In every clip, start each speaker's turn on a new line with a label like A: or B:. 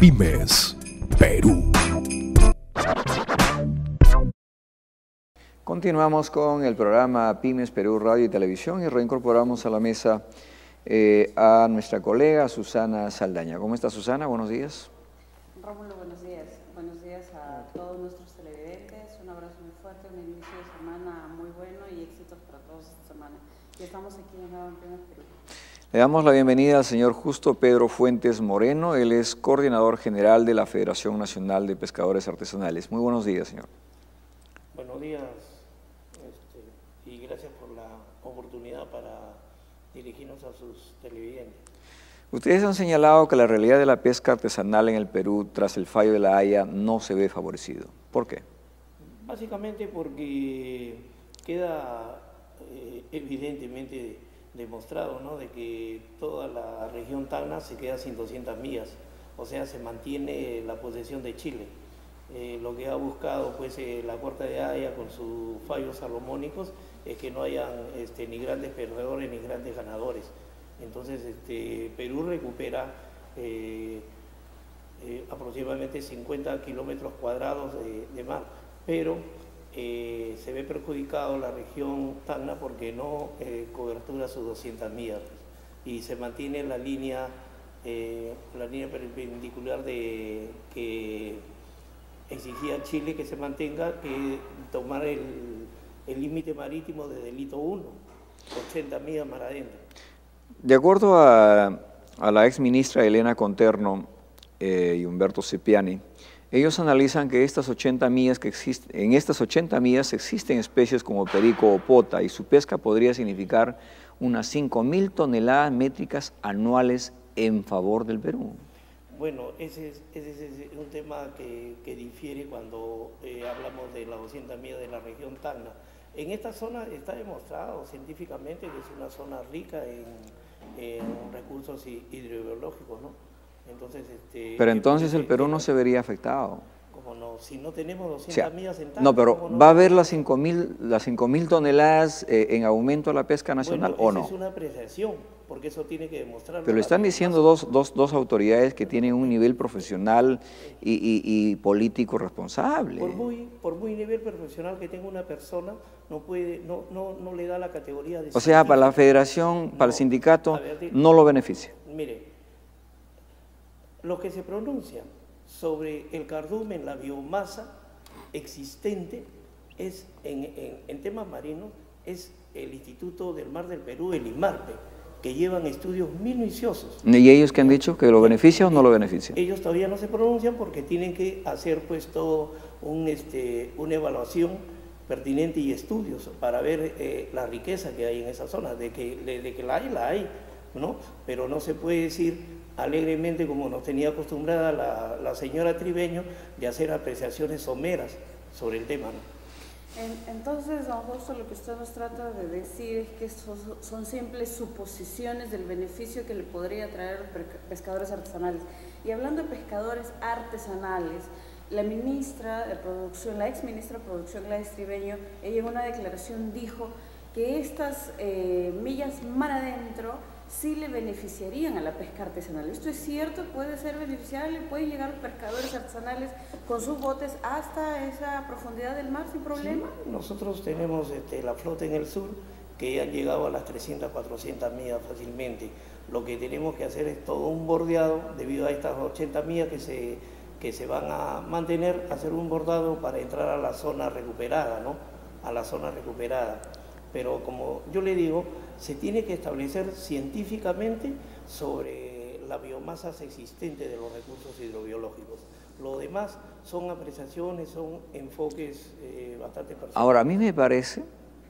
A: Pymes Perú.
B: Continuamos con el programa Pymes Perú Radio y Televisión y reincorporamos a la mesa a nuestra colega Susana Saldaña. ¿Cómo está, Susana? Buenos días.
C: Rómulo, buenos días. Buenos días a todos nuestros televidentes. Un abrazo muy fuerte, un inicio de semana muy bueno y éxitos para todos esta semana. Y estamos aquí en Pymes Perú.
B: Le damos la bienvenida al señor Justo Pedro Fuentes Moreno. Él es coordinador general de la Federación Nacional de Pescadores Artesanales. Muy buenos días, señor.
D: Buenos días y gracias por la oportunidad para dirigirnos a sus televidentes.
B: Ustedes han señalado que la realidad de la pesca artesanal en el Perú, tras el fallo de la Haya, no se ve favorecido. ¿Por qué?
D: Básicamente porque queda evidentemente demostrado, ¿no?, de que toda la región Tacna se queda sin 200 millas, o sea, se mantiene la posesión de Chile. Lo que ha buscado pues la Corte de Haya con sus fallos salomónicos es que no hayan ni grandes perdedores ni grandes ganadores. Entonces Perú recupera aproximadamente 50 kilómetros cuadrados de mar, pero se ve perjudicado la región Tacna porque no cobertura sus 200 millas y se mantiene la línea perpendicular que exigía Chile que se mantenga, que tomar el límite marítimo de delito 1, 80 millas mar adentro.
B: De acuerdo a la ex ministra Elena Conterno y Humberto Cipiani, ellos analizan que en estas 80 millas existen especies como perico o pota y su pesca podría significar unas 5.000 toneladas métricas anuales en favor del Perú.
D: Bueno, ese es un tema que difiere cuando hablamos de las 200 millas de la región Tacna. En esta zona está demostrado científicamente que es una zona rica en recursos hidrobiológicos, ¿no? Entonces,
B: pero entonces el Perú no se vería afectado.
D: ¿Cómo no? Si no tenemos 200 millas en Tacna.
B: No, pero ¿va a haber las 5.000 toneladas en aumento a la pesca nacional o no?
D: Es una apreciación, porque eso tiene que demostrarlo.
B: Pero le están diciendo dos autoridades que tienen un nivel profesional y político responsable.
D: Por muy nivel profesional que tenga una persona, no le da la categoría de...
B: O sea, para la federación, para el sindicato, no lo beneficia.
D: Mire, los que se pronuncian sobre el cardumen, la biomasa existente, es en temas marinos, es el Instituto del Mar del Perú, el IMARPE, que llevan estudios minuciosos.
B: ¿Y ellos qué han dicho? ¿Que lo beneficia o no lo beneficia?
D: Ellos todavía no se pronuncian porque tienen que hacer pues todo una evaluación pertinente y estudios para ver la riqueza que hay en esa zona. De que la hay, ¿no? Pero no se puede decir alegremente, como nos tenía acostumbrada la señora Tribeño, de hacer apreciaciones someras sobre el tema, ¿no?
C: Entonces, don Justo, lo que usted nos trata de decir es que son simples suposiciones del beneficio que le podría traer a los pescadores artesanales. Y hablando de pescadores artesanales, la ministra de Producción, la ex ministra de Producción, Gladys Tribeño, ella en una declaración dijo que estas millas mar adentro sí le beneficiarían a la pesca artesanal. ¿Esto es cierto? ¿Puede ser beneficiable? ¿Pueden llegar los pescadores artesanales con sus botes hasta esa profundidad del mar sin problema?
D: Sí, nosotros tenemos la flota en el sur que han llegado a las 300, 400 millas fácilmente. Lo que tenemos que hacer es todo un bordeado debido a estas 80 millas que se van a mantener, hacer un bordado para entrar a la zona recuperada, ¿no? A la zona recuperada. Pero como yo le digo, se tiene que establecer científicamente sobre las biomasas existentes de los recursos hidrobiológicos. Lo demás son apreciaciones, son enfoques bastante personales.
B: Ahora, a mí me parece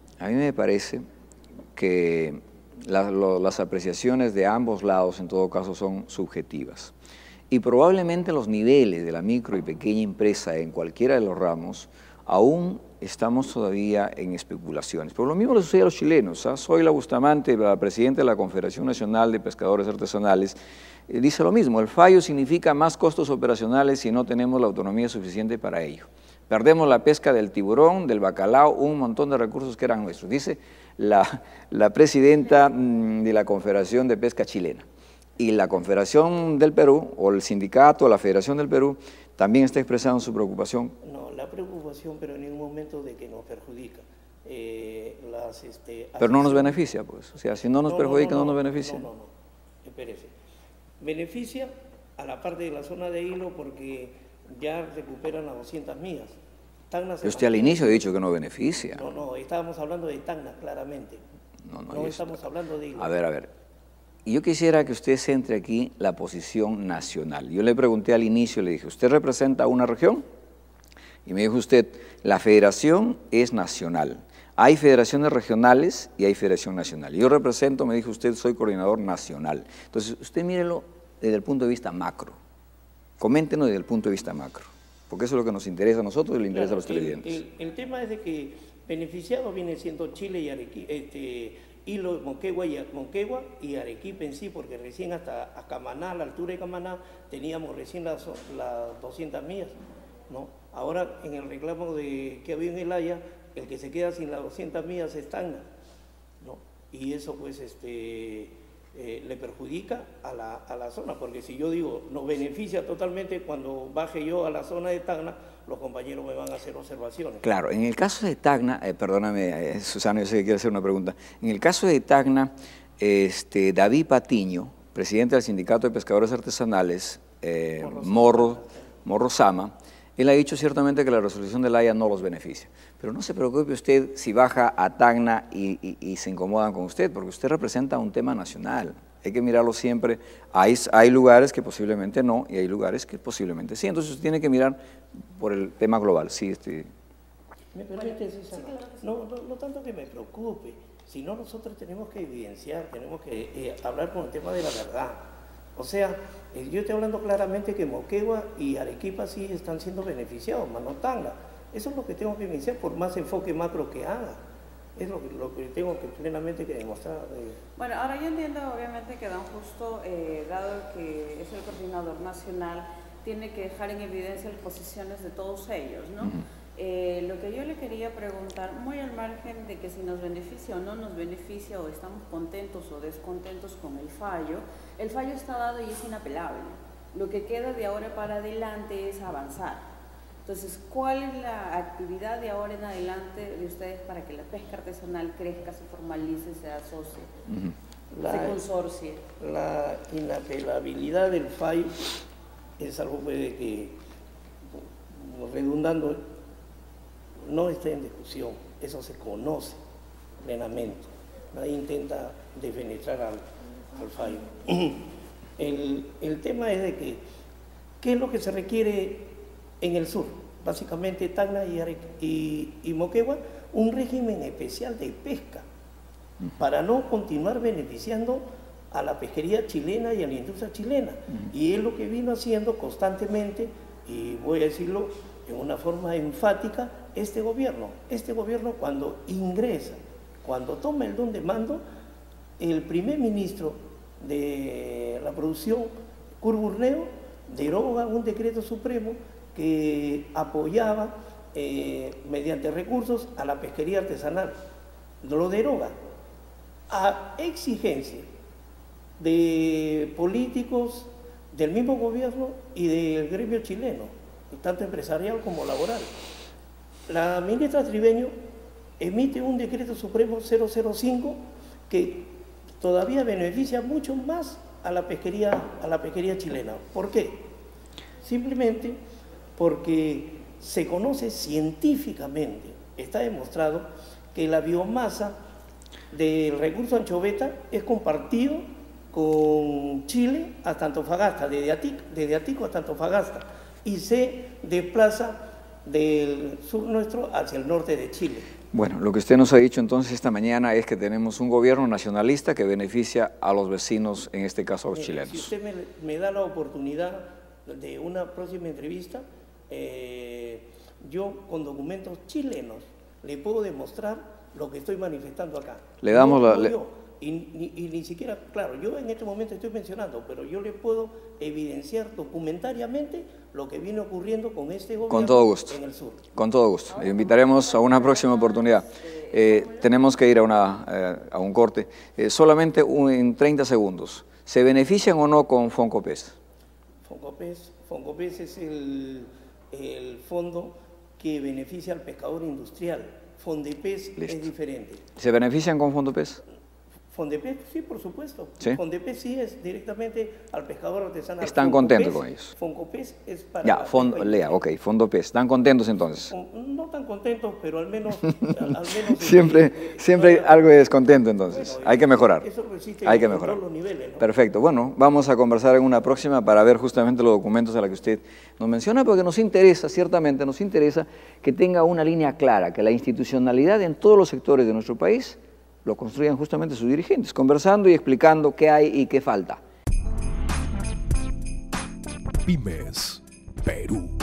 B: que las apreciaciones de ambos lados, en todo caso, son subjetivas. Y probablemente los niveles de la micro y pequeña empresa en cualquiera de los ramos aún estamos todavía en especulaciones. Pero lo mismo le sucede a los chilenos. Soy la Bustamante, la presidenta de la Confederación Nacional de Pescadores Artesanales, dice lo mismo: el fallo significa más costos operacionales si no tenemos la autonomía suficiente para ello. Perdemos la pesca del tiburón, del bacalao, un montón de recursos que eran nuestros, dice la presidenta de la Confederación de Pesca Chilena. Y la Confederación del Perú, o el sindicato, o la Federación del Perú, también está expresando su preocupación.
D: No, la preocupación, pero en ningún momento de que nos perjudica.
B: Pero no nos beneficia, pues. O sea, si no nos perjudica, no nos beneficia.
D: No, espérese. Beneficia a la parte de la zona de hilo porque ya recuperan las 200 millas.
B: Usted al inicio ha dicho que no beneficia.
D: No, estábamos hablando de Tacna, claramente. No estamos hablando de hilo.
B: A ver. Yo quisiera que usted centre aquí la posición nacional. Yo le pregunté al inicio, le dije, ¿usted representa una región? Y me dijo usted, la federación es nacional. Hay federaciones regionales y hay federación nacional. Yo represento, me dijo usted, soy coordinador nacional. Entonces, usted mírelo desde el punto de vista macro. Coméntenos desde el punto de vista macro, porque eso es lo que nos interesa a nosotros y le interesa a los televidentes.
D: El tema es de que beneficiado viene siendo Chile y Arequipa, Hilo, Moquegua y Arequipa en sí, porque recién hasta a Camaná, a la altura de Camaná, teníamos recién las 200 millas, ¿no? Ahora, en el reclamo que había en el Haya, el que se queda sin las 200 millas es Tacna, ¿no? Y eso, pues, le perjudica a la zona, porque si yo digo, nos beneficia totalmente, cuando baje yo a la zona de Tacna, los compañeros me van a hacer observaciones.
B: Claro, en el caso de Tacna, perdóname, Susana, yo sé que quiere hacer una pregunta. En el caso de Tacna, David Patiño, presidente del Sindicato de Pescadores Artesanales, Morro Sama, él ha dicho ciertamente que la resolución de la Haya no los beneficia. Pero no se preocupe usted si baja a Tacna y se incomodan con usted, porque usted representa un tema nacional. Hay que mirarlo siempre. Hay lugares que posiblemente no y hay lugares que posiblemente sí. Entonces usted tiene que mirar por el tema global. Sí,
D: ¿Me permite, Susana? No tanto que me preocupe, sino nosotros tenemos que evidenciar, tenemos que hablar con el tema de la verdad. O sea, yo estoy hablando claramente que Moquegua y Arequipa sí están siendo beneficiados, más no Tacna. Eso es lo que tengo que evidenciar por más enfoque macro que haga. Es lo que tengo que plenamente que demostrar.
C: Bueno, ahora yo entiendo obviamente que don Justo, dado que es el coordinador nacional, tiene que dejar en evidencia las posiciones de todos ellos, ¿no? Lo que yo le quería preguntar, muy al margen de que si nos beneficia o no nos beneficia, o estamos contentos o descontentos con el fallo está dado y es inapelable. Lo que queda de ahora para adelante es avanzar. Entonces, ¿cuál es la actividad de ahora en adelante de ustedes para que la pesca artesanal crezca, se formalice, se asocie, se consorcie?
D: La inapelabilidad del fallo es algo que, redundando, no está en discusión, eso se conoce plenamente. Nadie intenta defenestrar al fallo. El tema es de que, ¿qué es lo que se requiere en el sur? Básicamente Tacna y Moquegua, un régimen especial de pesca para no continuar beneficiando a la pesquería chilena y a la industria chilena. Y es lo que vino haciendo constantemente, y voy a decirlo en una forma enfática, este gobierno cuando ingresa, cuando toma el don de mando, el primer ministro de la producción, Kurt Burneo, deroga un decreto supremo que apoyaba mediante recursos a la pesquería artesanal. Lo deroga a exigencia de políticos del mismo gobierno y del gremio chileno, tanto empresarial como laboral. La ministra Tribeño emite un decreto supremo 005 que todavía beneficia mucho más a la pesquería chilena. ¿Por qué? Simplemente porque se conoce científicamente, está demostrado que la biomasa del recurso anchoveta es compartido con Chile hasta Antofagasta, desde Atico hasta Antofagasta, y se desplaza del sur nuestro hacia el norte de Chile.
B: Bueno, lo que usted nos ha dicho entonces esta mañana es que tenemos un gobierno nacionalista que beneficia a los vecinos, en este caso a los chilenos.
D: Si usted me da la oportunidad de una próxima entrevista, yo con documentos chilenos le puedo demostrar lo que estoy manifestando acá.
B: Le damos
D: y ni siquiera, claro, yo en este momento estoy mencionando, pero yo le puedo evidenciar documentariamente lo que viene ocurriendo con este gobierno.
B: Con todo gusto.
D: En el sur.
B: Con todo gusto. Le invitaremos a una próxima oportunidad. Tenemos que ir a un corte. Solamente en 30 segundos. ¿Se benefician o no con Foncopes?
D: Foncopes es el fondo que beneficia al pescador industrial. Fondepes es diferente.
B: ¿Se benefician con Fondepes?
D: Fondepes, sí, por supuesto.
B: ¿Sí?
D: Fondepes sí es directamente al pescador artesanal.
B: ¿Están contentos con ellos?
D: Foncopes es para...
B: Ya, Fondopes. ¿Están contentos entonces?
D: No tan contentos, pero al menos...
B: siempre hay algo de descontento entonces.
D: Bueno,
B: hay que mejorar.
D: Eso resiste
B: hay que
D: en
B: mejorar.
D: todos los niveles, ¿no?
B: Perfecto. Bueno, vamos a conversar en una próxima para ver justamente los documentos a los que usted nos menciona, porque nos interesa, ciertamente nos interesa que tenga una línea clara, que la institucionalidad en todos los sectores de nuestro país lo construyan justamente sus dirigentes, conversando y explicando qué hay y qué falta.
A: Pymes Perú.